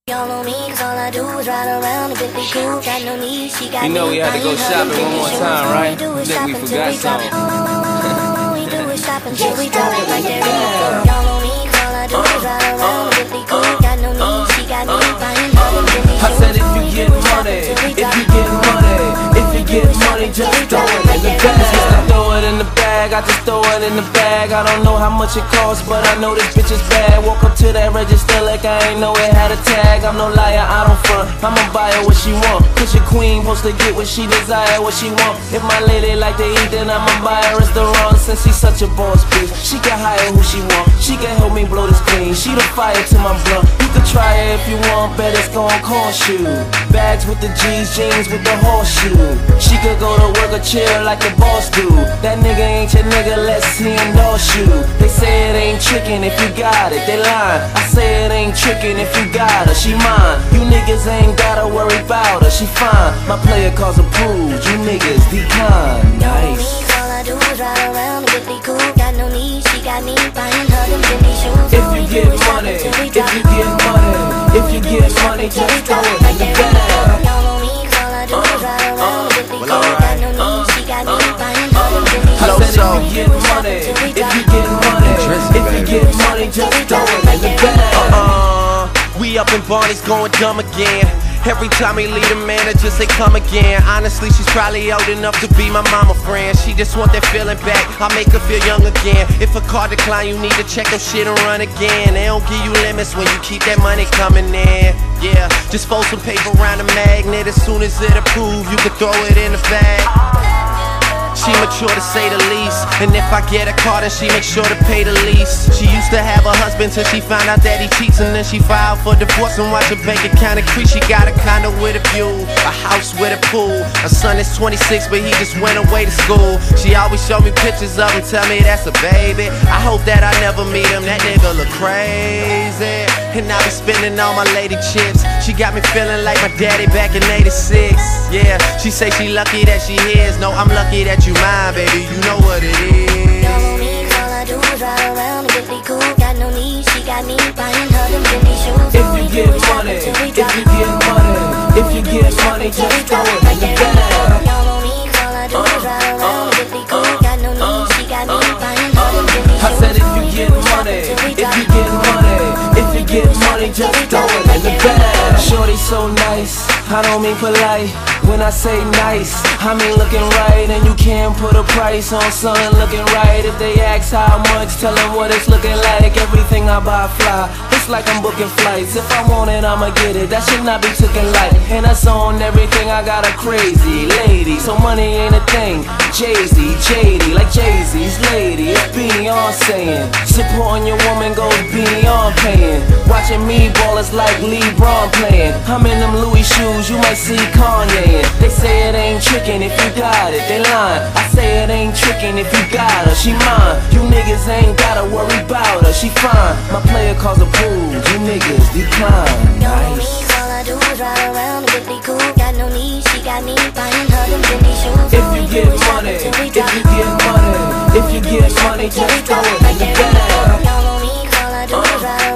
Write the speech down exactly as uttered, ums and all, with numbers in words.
Y'all know me, cause all I do is ride around and get the cool. Got no need, she got You know we had to go shopping one more time, right? I think we forgot something. All we do is shop until we drop it like that. Y'all know me, cause all I do is ride around and get the cool. Got no need, she got me buying her and Jimmy shoes. I said if you get money, if you get money, if you get money, just throw it in the bag. I throw it in the bag, I just throw it in the bag. I don't know how much it costs, but I know this bitch is bad. Woke up to that register like I ain't know it had a tag. I'm no liar, I don't front, I'ma buy her what she want. Cause your queen supposed to get what she desire, what she want. If my lady like to eat, then I'ma buy her a restaurant. Since she's such a boss bitch, she can hire who she want. She can help me blow this clean, she the fire to my blunt. You can try it if you want, bet it's gon' cost you. Bags with the G's, jeans with the horseshoe. She could go to work or chill like the boss do. That nigga ain't your nigga, let's see endorse you. They say it ain't trickin' if you got it, they lying. I say it ain't trickin' if you got her, she mine. You niggas ain't gotta worry about her, she fine. My player calls approved, you niggas decline. Nice. All I do is ride around and get the cool. Got no need, she got me buying her them Jimmy shoes. If you get money, if you get money, if you get money, just throw it in the bag. Y'all know me, all I do is ride around and get the cool. Got no need, she got me buying her them Jimmy shoes. I said if you get money, if you get money, if you get money, just throw it in the bag. Uh, we up in Barney's going dumb again. Every time he leave the manager say come again. Honestly, she's probably old enough to be my mama friend. She just want that feeling back, I make her feel young again. If a car decline, you need to check your shit and run again. They don't give you limits when you keep that money coming in. Yeah, just fold some paper around the magnet. As soon as it approve, you can throw it in the bag. She mature to say the least, and if I get a car then she make sure to pay the lease. She used to have a husband till she found out that he cheats, and then she filed for divorce and watch her bank account increase. She got a condo with a view, a house with a pool. Her son is twenty-six but he just went away to school. She always show me pictures of him, tell me that's a baby. I hope that I never meet him, that nigga look crazy. And I be spending all my lady chips. She got me feeling like my daddy back in eighty-six. Yeah, she say she lucky that she is. No, I'm lucky that you mine, baby, you know what it is. Y'all know me, all I do is ride around and get the cool. Got no need, she got me buying her them Jimmy shoes. If you get money, if you get money, if you get money, just throw it in the bag. Y'all know me, all I do is ride around and get the cool. Got no need, she got me buying her them Jimmy shoes. I said if you get money, if you get money, if you get money, just throw it in the bag. Shorty so nice, I don't mean polite. When I say nice, I mean looking right. And you can't put a price on something looking right. If they ask how much, tell them what it's looking like. Everything I buy fly, it's like I'm booking flights. If I want it, I'ma get it, that should not be taken light. And that's on everything, I got a crazy lady, so money ain't a thing. Jay-Z, J D, like Jay-Z's lady, it's Beyonce. Supporting your woman goes beyond paying. Watching me ball is like LeBron playing. I'm in them Louis shoes, you might see Kanye. They say it ain't trickin' if you got it, they lying. I say it ain't trickin' if you got her, she mine. You niggas ain't gotta worry about her, she fine. My player calls approved, you niggas decline. Nice. All I do is ride around and get the cool. Got no need, she got me buying her them Jimmy shoes. If you get money, if you get money, if you get money, just throw it in the bag. Y'all know me, all I do is ride around